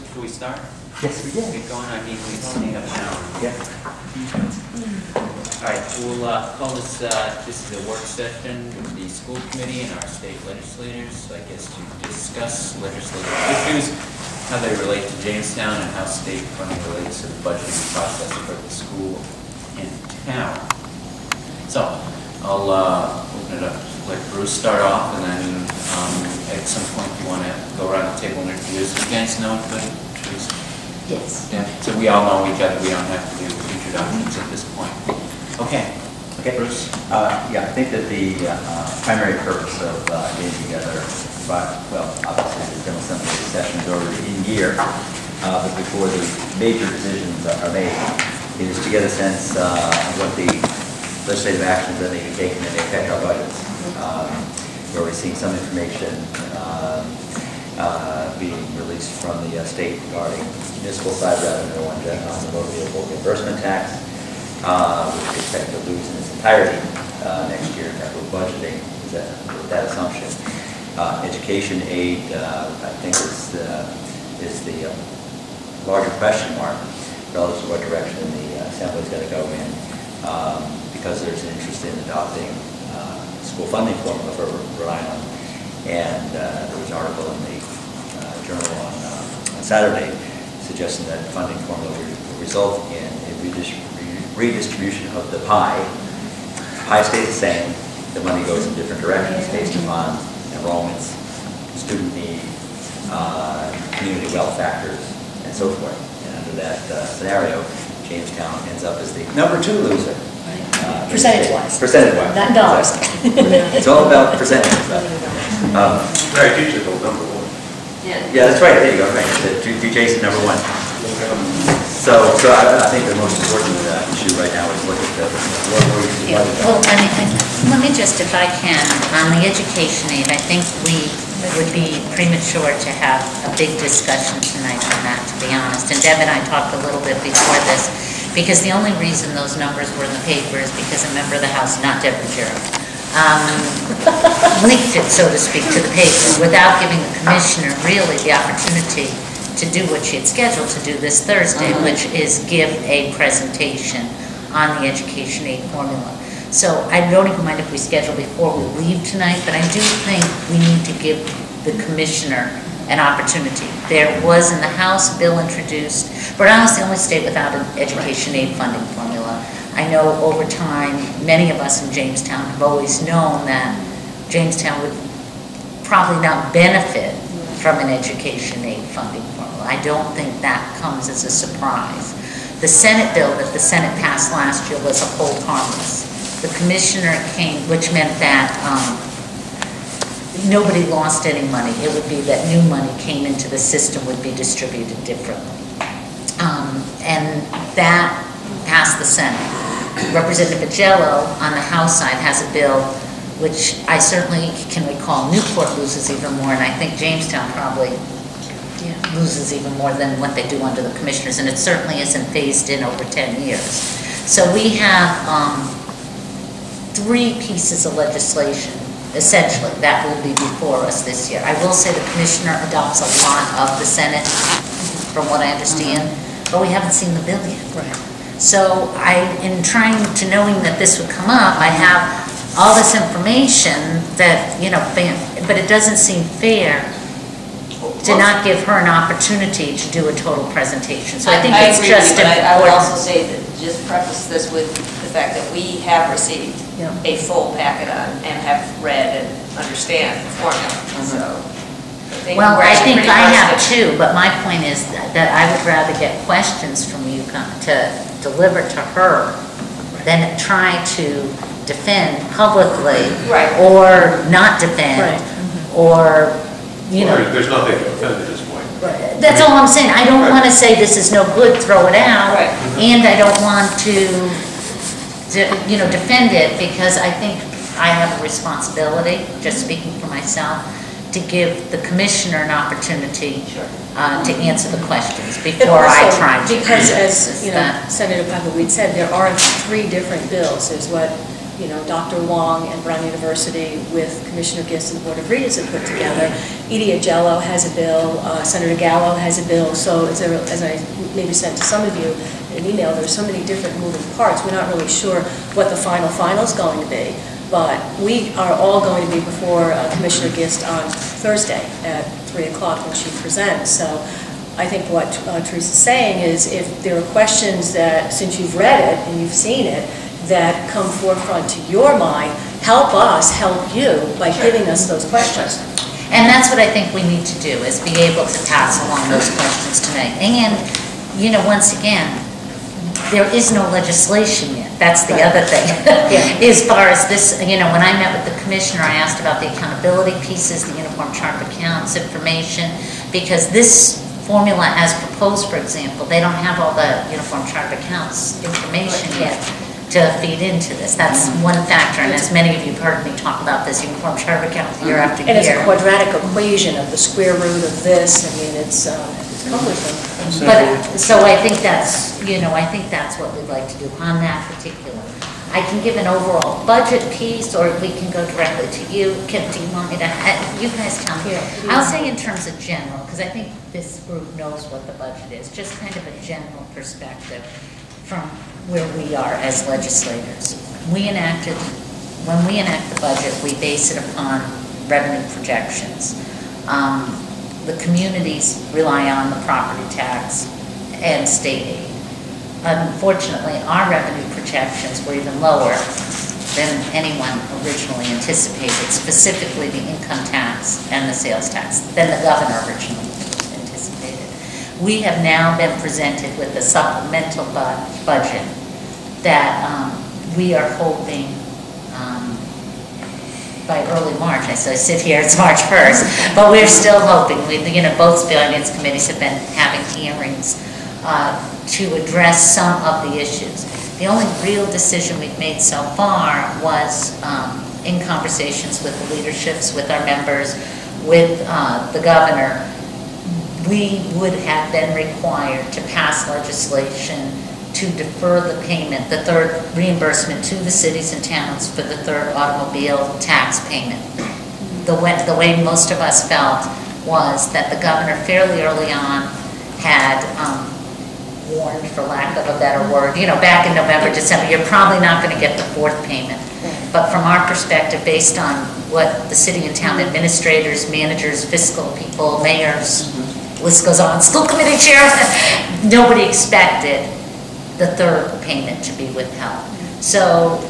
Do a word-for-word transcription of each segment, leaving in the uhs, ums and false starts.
Should we start? Yes, we did. Get going. I mean, we only have an hour. Yeah. All right, we'll uh, call this, uh, this is a work session with the school committee and our state legislators, I guess, to discuss legislative issues, how they relate to Jamestown, and how state funding relates to the budgeting process for the school in town. So, I'll uh, open it up. Let Bruce start off, and then um, at some point you want to go around the table and introduce. You guys know each other? Yes. Yeah. So we all know each other. We don't have to do introductions at this point. Okay. Okay. Bruce? Uh, yeah, I think that the uh, primary purpose of uh, getting together, but, well, obviously the General Assembly session is already in year, uh, but before the major decisions are made, is to get a sense uh, of what the legislative actions that may be taken and they affect our budgets. Um, we're already seeing some information uh, uh, being released from the uh, state regarding municipal side revenue on the motor vehicle reimbursement tax, uh, which we expect to lose in its entirety uh, next year in capital budgeting, is that, with that assumption. Uh, education aid, uh, I think, is, uh, is the uh, larger question mark relative to what direction the uh, Assembly is going to go in, um, because there's an interest in adopting uh, school funding formula for Rhode Island. And uh, there was an article in the uh, Journal on, uh, on Saturday suggesting that funding formula will result in a redistribution redistribution of the pie. The pie stays the same. The money goes in different directions based upon enrollments, student need, uh, community wealth factors, and so forth. And under that uh, scenario, Jamestown ends up as the number two loser. Uh, Percentage-wise. Percentage-wise. Not dollars. It's all about percentages. Um, Right, teacher goes number one. Yeah. yeah, that's right. There you go. Right. The, do, do Jason number one. So, so I, I think the most important uh, issue right now is look at the what we're Yeah, well, I mean, I- let me just, if I can, on the education aid, I think we would be premature to have a big discussion tonight on that, to be honest. And Deb and I talked a little bit before this, because the only reason those numbers were in the paper is because a member of the House, not Deborah Jarrett, um, leaked it, so to speak, to the paper without giving the commissioner really the opportunity to do what she had scheduled to do this Thursday, uh-huh. which is give a presentation on the education aid formula. So I don't even mind if we schedule before we leave tonight, but I do think we need to give the commissioner an opportunity. There was in the House bill introduced, Rhode Island's the only state without an education aid funding formula. I know over time, many of us in Jamestown have always known that Jamestown would probably not benefit from an education aid funding formula. I don't think that comes as a surprise. The Senate bill that the Senate passed last year was a hold harmless. The commissioner came, which meant that um, nobody lost any money. It would be that new money came into the system would be distributed differently. Um, and that passed the Senate. Representative Pagello on the House side has a bill which I certainly can recall Newport loses even more, and I think Jamestown probably yeah, loses even more than what they do under the commissioners, and it certainly isn't phased in over ten years. So we have um, three pieces of legislation, essentially, that will be before us this year. I will say the commissioner adopts a lot of the Senate, from what I understand, mm-hmm. but we haven't seen the bill yet. Right. So I, in trying to knowing that this would come up, I have all this information that, you know, but it doesn't seem fair to not give her an opportunity to do a total presentation. So I think I it's agree just with you, but I, I would important. also say that, just preface this with the fact that we have received yeah. a full packet on and have read and understand the formula. Mm-hmm. So, I think well, I think I have to too, but my point is that, that I would rather get questions from you to deliver to her than try to defend publicly, right. or not defend, right. mm-hmm. or, you well, know. There's nothing to offend at this point. Right. That's all I'm saying. I don't right. want to say this is no good, throw it out, right. and I don't want to, to, you know, defend it, because I think I have a responsibility, just speaking for myself, to give the commissioner an opportunity sure. uh, to answer the questions before also, I try to. Because as you know, Senator Pavlovic said, there are three different bills. There's what you know, Doctor Wong and Brown University with Commissioner Gist and the Board of Regents have put together. Edie Agello has a bill, uh, Senator Gallo has a bill, so as, a, as I maybe sent to some of you an email, there's so many different moving parts. We're not really sure what the final final is going to be, but we are all going to be before uh, Commissioner Gist on Thursday at three o'clock when she presents. So I think what uh, Teresa's saying is if there are questions that, since you've read it and you've seen it, that come forefront to your mind, help us help you by giving us those questions. And that's what I think we need to do, is be able to pass along those questions tonight. And, you know, once again, there is no legislation yet. That's the other thing. Yeah. As far as this, you know, when I met with the commissioner, I asked about the accountability pieces, the uniform chart of accounts information, because this formula as proposed, for example, they don't have all the uniform chart of accounts information yet to feed into this. That's one factor, and as many of you have heard me talk about this uniform chart of accounts year after year. And it's a quadratic equation of the square root of this. I mean, it's, uh, it's cumbersome. But, so I think that's, you know, I think that's what we'd like to do on that particular. I can give an overall budget piece, or we can go directly to you. Kim, do you want me to, uh, you guys tell me. Yeah. I'll say in terms of general, because I think this group knows what the budget is, just kind of a general perspective from where we are as legislators. We enacted, when we enact the budget, we base it upon revenue projections. Um, the communities rely on the property tax and state aid. Unfortunately, our revenue projections were even lower than anyone originally anticipated, specifically the income tax and the sales tax, than the governor originally anticipated. We have now been presented with a supplemental bu budget that um, we are hoping um, by early March. I so I sit here, it's March first, but we're still hoping. We, you know, both finance committees have been having hearings uh, to address some of the issues. The only real decision we've made so far was um, in conversations with the leaderships, with our members, with uh, the governor. We would have been required to pass legislation to defer the payment, the third reimbursement to the cities and towns for the third automobile tax payment. The way, the way most of us felt was that the governor fairly early on had um, warned, for lack of a better word, you know, back in November, December, you're probably not going to get the fourth payment. But from our perspective, based on what the city and town administrators, managers, fiscal people, mayors, list goes on, school committee chairs, nobody expected the third payment to be withheld. So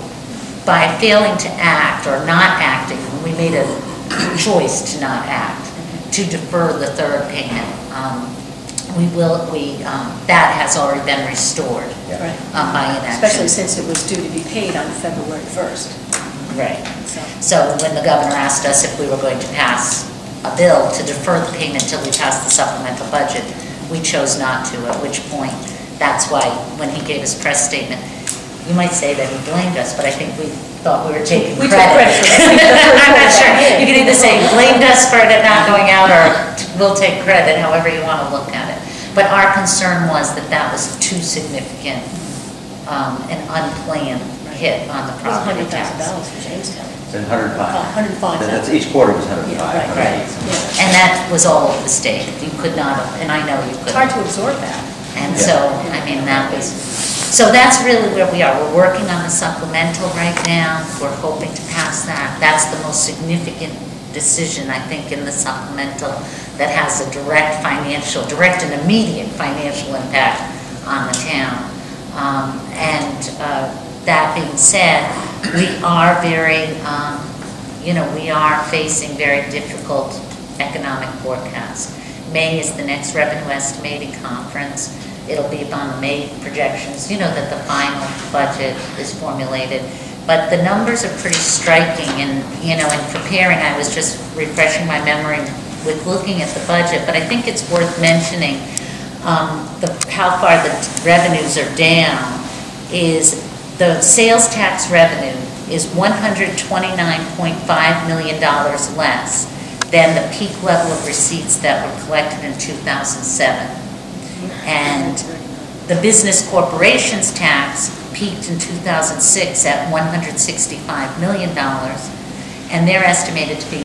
by failing to act or not acting, we made a choice to not act, to defer the third payment. Um, we will, we, um, that has already been restored Right. um, by inaction. Especially since it was due to be paid on February first. Right. So, So when the governor asked us if we were going to pass a bill to defer the payment until we passed the supplemental budget, we chose not to, at which point, that's why when he gave his press statement, you might say that he blamed us, but I think we thought we were taking We credit. took credit for that. I'm not sure. You can either say blamed us for it not going out, or we'll take credit, however you want to look at it. But our concern was that that was too significant, um, an unplanned hit on the it was property one hundred thousand tax. dollars for Jamestown. It's one hundred five. Oh, one hundred five. That's, each quarter was one hundred five. Yeah, right, right. Yeah. And that was all of the state. You could not have, and I know you It's hard couldn't. to absorb that. And Yeah. so, I mean, that was, so that's really where we are. We're working on the supplemental right now. We're hoping to pass that. That's the most significant decision, I think, in the supplemental that has a direct financial, direct and immediate financial impact on the town. Um, and uh, that being said, we are very, um, you know, we are facing very difficult economic forecasts. May is the next revenue estimating conference. It'll be upon the May projections, you know, that the final budget is formulated. But the numbers are pretty striking, and, you know, in preparing, I was just refreshing my memory with looking at the budget, but I think it's worth mentioning um, the, how far the revenues are down is the sales tax revenue is one hundred twenty-nine point five million dollars less than the peak level of receipts that were collected in two thousand seven. And the business corporations tax peaked in two thousand six at one hundred sixty-five million dollars, and they're estimated to be